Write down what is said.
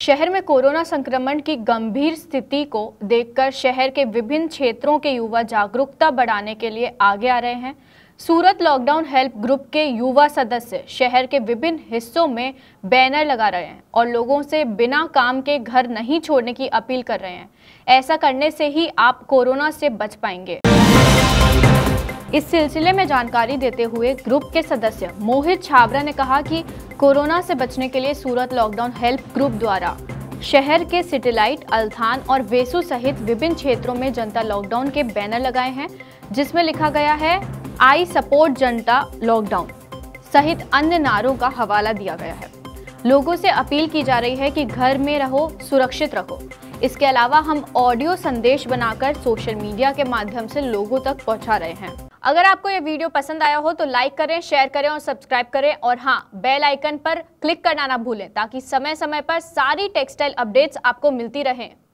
शहर में कोरोना संक्रमण की गंभीर स्थिति को देखकर शहर के विभिन्न क्षेत्रों के युवा जागरूकता बढ़ाने के लिए आगे आ रहे हैं। सूरत लॉकडाउन हेल्प ग्रुप के युवा सदस्य शहर के विभिन्न हिस्सों में बैनर लगा रहे हैं और लोगों से बिना काम के घर नहीं छोड़ने की अपील कर रहे हैं। ऐसा करने से ही आप कोरोना से बच पाएंगे। इस सिलसिले में जानकारी देते हुए ग्रुप के सदस्य मोहित छाबरा ने कहा कि कोरोना से बचने के लिए सूरत लॉकडाउन हेल्प ग्रुप द्वारा शहर के सिटीलाइट, अल्थान और वेसु सहित विभिन्न क्षेत्रों में जनता लॉकडाउन के बैनर लगाए हैं, जिसमें लिखा गया है आई सपोर्ट जनता लॉकडाउन सहित अन्य नारों का हवाला दिया गया है। लोगों से अपील की जा रही है कि घर में रहो, सुरक्षित रहो। इसके अलावा हम ऑडियो संदेश बनाकर सोशल मीडिया के माध्यम से लोगों तक पहुंचा रहे हैं। अगर आपको ये वीडियो पसंद आया हो तो लाइक करें, शेयर करें और सब्सक्राइब करें और हाँ, बेल आइकन पर क्लिक करना ना भूलें ताकि समय समय पर सारी टेक्सटाइल अपडेट्स आपको मिलती रहें।